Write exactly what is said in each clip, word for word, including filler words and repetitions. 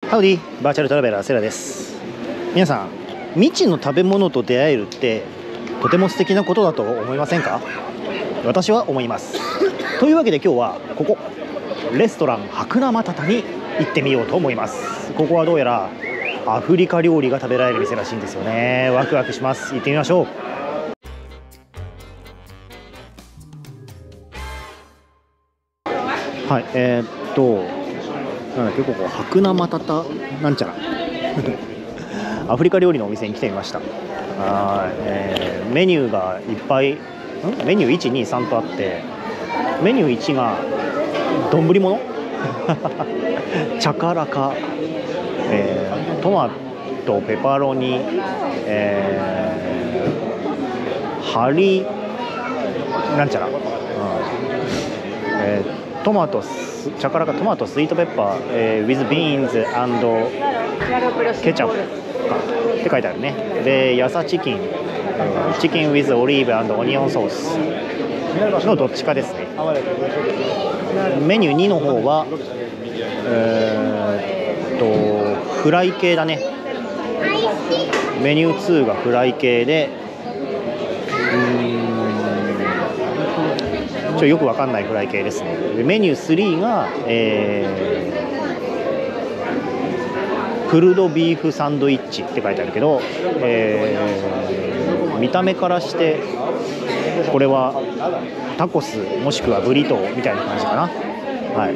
ハウディバーチャルトラベラーセラです。皆さん、未知の食べ物と出会えるってとても素敵なことだと思いませんか？私は思います。というわけで今日はここレストランハクナマタタに行ってみようと思います。ここはどうやらアフリカ料理が食べられる店らしいんですよね。ワクワクします。行ってみましょう。はい、えー、っとなんだっけ、ここハクナマタタなんちゃらアフリカ料理のお店に来てみました。はい、えー、メニューがいっぱい、んメニューいち、に、さんとあって、メニューいちが丼物チャカラカ、えー、トマトペパロニ、えー、ハリなんちゃら、うんえートマトチャカラカトマトスイートペッパー、えー、with beans and ケチャップって書いてあるね。でヤサチキンチキン with オリーブ and オニオンソースのどっちかですね。メニューにの方はえー、っとフライ系だね。メニューにがフライ系で、うーんちょよくわかんないフライ系ですね。でメニューさんが、えー、プルドビーフサンドイッチって書いてあるけど、えー、見た目からしてこれはタコスもしくはブリトーみたいな感じかな。はい、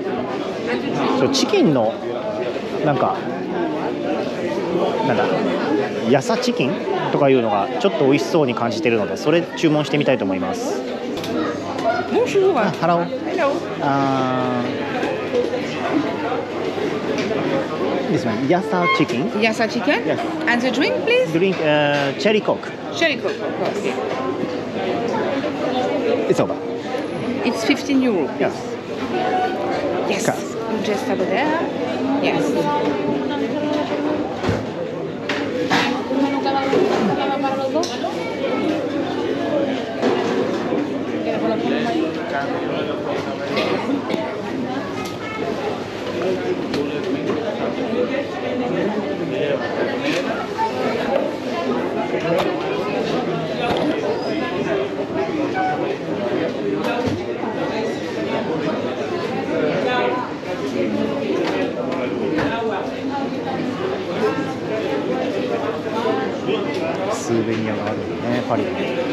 ちょチキンのなんかなんだヤサチキンとかいうのがちょっと美味しそうに感じているので、それ注文してみたいと思います。 Bonjour. Hello. Hello. Uh, this one, Yassa chicken. Yassa chicken. Yes. And the drink, please. Drink uh, cherry coke. Cherry coke, of course. It's over. It's fifteen euro. Yes. Yes. Car. Just over there. Yes. スーベニアがあるんだね、パリに。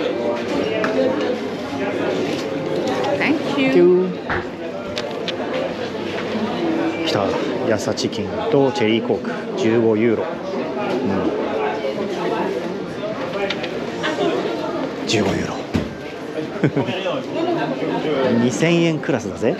Thank you. 来た、ヤサチキンとチェリーコークじゅうごユーロ、うん、じゅうごユーロにせんえんクラスだぜ。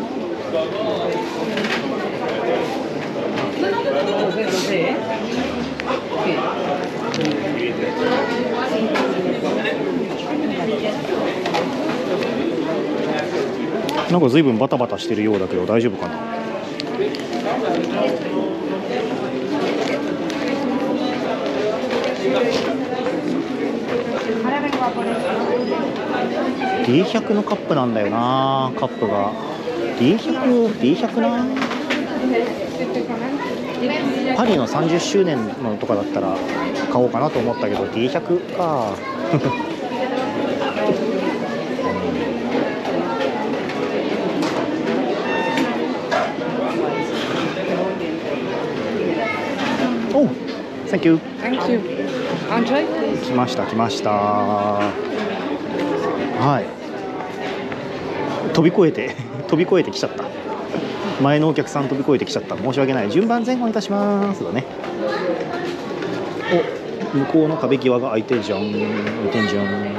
なんか随分バタバタしてるようだけど大丈夫かな。ディーひゃく のカップなんだよな。カップが ディーひゃく ディーひゃく な。パリのさんじゅっしゅうねんのとかだったら買おうかなと思ったけど ディーひゃく かおう、Thank you. Thank you. Enjoy. 来ました来ました。はい。飛び越えて飛び越えてきちゃった。前のお客さん飛び越えてきちゃった。申し訳ない。順番前後いたしますだね。お、向こうの壁際が開いてるじゃん。開いてんじゃん。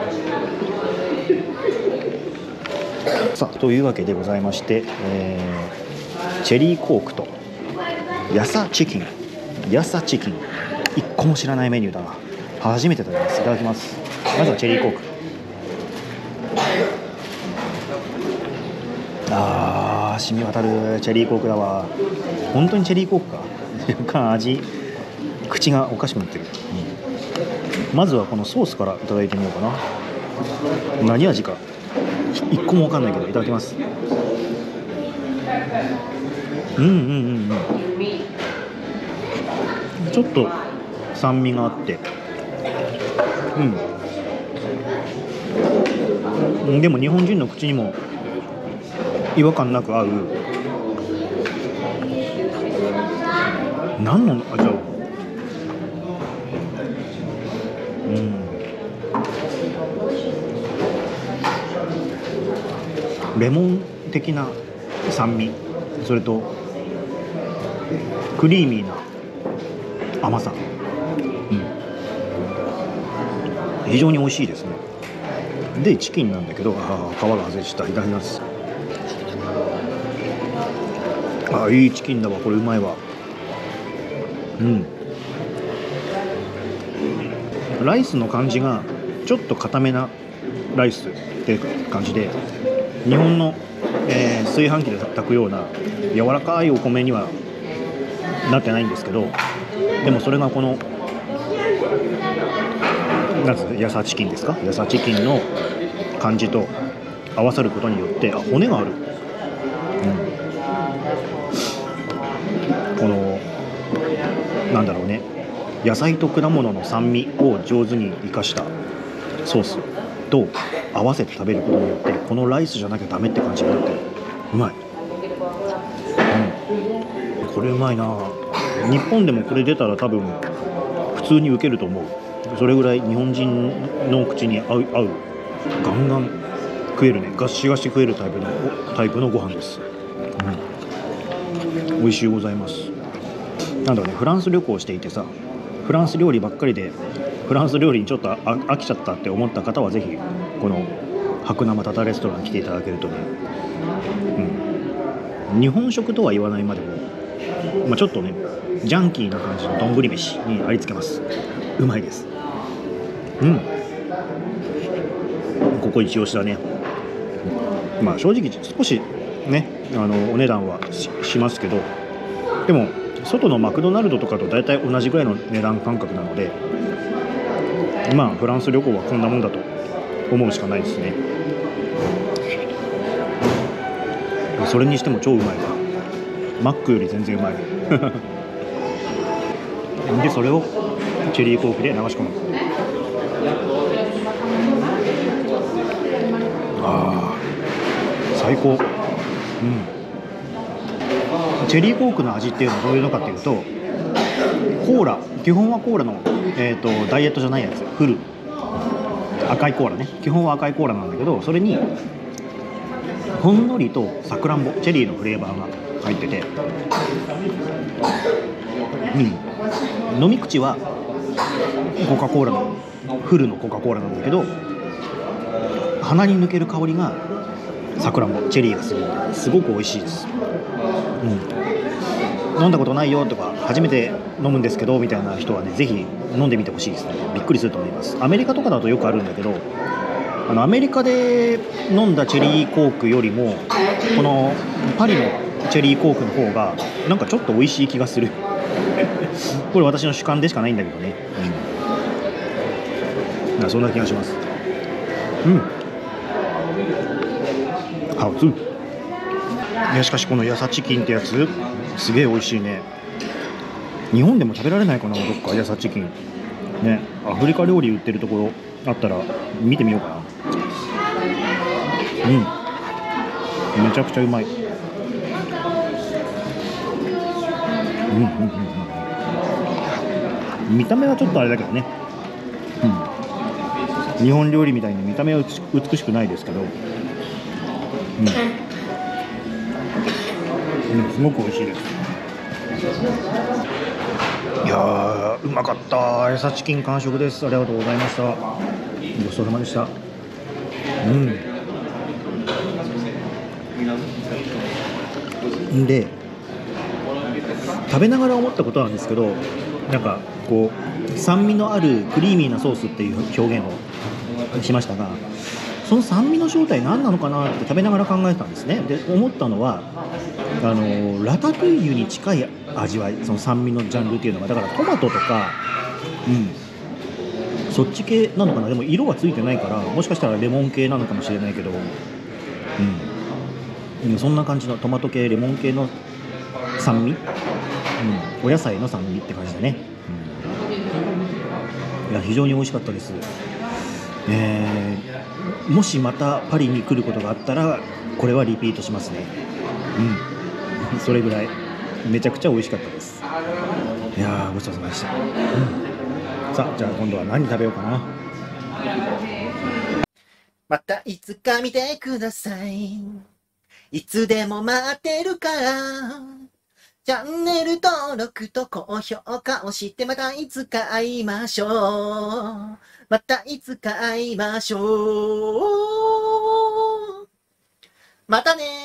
さあというわけでございまして、えー、チェリーコークとヤサチキン。ヤサチキンいっこも知らないメニューだな。初めて食べます。いただきます。まずはチェリーコーク。あー、染み渡るチェリーコークだわ。本当にチェリーコークか若干味口がおかしくなってる、うん、まずはこのソースからいただいてみようかな。何味かいっこも分かんないけどいただきます。うんうんうんうんちょっと酸味があって、うんでも日本人の口にも違和感なく合う、何の味だろう。うん、レモン的な酸味、それとクリーミーな甘さ、うん、非常に美味しいですね。でチキンなんだけど、あ皮が外れちゃった。いただきます。あいいチキンだわ、これうまいわ。うんライスの感じがちょっと固めなライスって感じで、日本の、えー、炊飯器で炊くような柔らかいお米にはなってないんですけど、でもそれがこのなんつうの、ヤサチキンですか、ヤサチキンの感じと合わさることによって、あ骨がある、うん、このなんだろうね、野菜と果物の酸味を上手に生かしたソースと合わせて食べることによって、このライスじゃなきゃダメって感じになってうまい、うん、これうまいな。日本でもこれ出たら多分普通にウケると思う。それぐらい日本人の口に合う、合うガンガン食えるね、ガシガシ食えるタイプのタイプのご飯です、うん、美味しゅうございます。なんだろうね、フランス旅行していてさ、フランス料理ばっかりでフランス料理にちょっと飽きちゃったって思った方はぜひこの白生タタレストランに来ていただけるとね、うん、日本食とは言わないまでも、まあ、ちょっとねジャンキーな感じの丼飯にありつけます。うまいです。うんここ一押しだね。まあ正直少しねあのお値段は し, しますけど、でも外のマクドナルドとかと大体同じぐらいの値段感覚なので、まあフランス旅行はこんなもんだと思うしかないですね。それにしても超うまいわ。マックより全然うまいでそれをチェリーコークで流し込む。あー最高。うんチェリーコークの味っていうのはどういうのかっていうと、コーラ、基本はコーラの、えーと、ダイエットじゃないやつ、フル赤いコーラね、基本は赤いコーラなんだけど、それにほんのりとさくらんぼ、チェリーのフレーバーが入ってて、うん、飲み口はコカ・コーラのフルのコカ・コーラなんだけど、鼻に抜ける香りがさくらんぼ、チェリーがするので、すごく美味しいです。うん、飲んだことないよとか初めて飲むんですけどみたいな人はね、ぜひ飲んでみてほしいですね。びっくりすると思います。アメリカとかだとよくあるんだけど、あのアメリカで飲んだチェリーコークよりもこのパリのチェリーコークの方がなんかちょっと美味しい気がするこれ私の主観でしかないんだけどね、うん、そんな気がします。うんハウツーいやしかしこのヤサチキンってやつすげえ美味しいね。日本でも食べられないかな、どっかヤサチキンね。アフリカ料理売ってるところあったら見てみようかな。うんめちゃくちゃうまい。うんうんうんうん見た目はちょっとあれだけどね、うん、日本料理みたいに見た目は美しくないですけど、うんうん、すごく美味しいです。いやーうまかった。ヤサチキン完食です。ありがとうございました。ごちそうさまでした。うんで食べながら思ったことなんですけど、なんかこう酸味のあるクリーミーなソースっていう表現をしましたが、その酸味の正体何なのかなって食べながら考えたんですね。で思ったのはあのラタトゥイユに近い味わい、その酸味のジャンルっていうのが、だからトマトとか、うん、そっち系なのかな。でも色はついてないから、もしかしたらレモン系なのかもしれないけど、うん、そんな感じのトマト系レモン系の酸味、うん、お野菜の酸味って感じだね。 うん、いや非常に美味しかったです。えー、もしまたパリに来ることがあったらこれはリピートしますね。うん、それぐらいめちゃくちゃ美味しかったです。いやーごちそうさまでした。うん、さあじゃあ今度は何食べようかな。 またいつか見てください。いつでも待ってるから。チャンネル登録と高評価をしてまたいつか会いましょう。またいつか会いましょう。またねー。